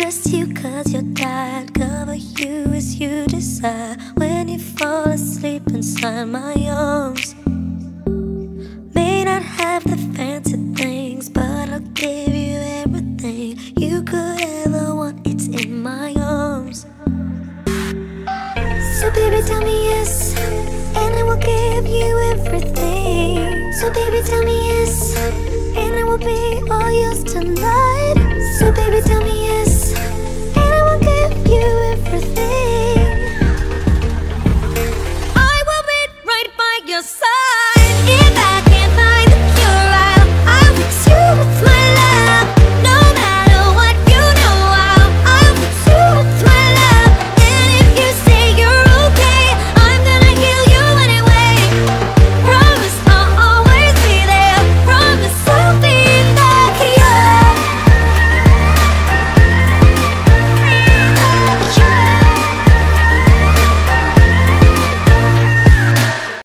trust you cause you're tired. Cover you as you desire. When you fall asleep inside my arms, may not have the fancy things, but I'll give you everything you could ever want. It's in my arms. So baby tell me yes, and I will give you everything. So baby tell me yes, and I will be all yours tonight. So baby tell me yes,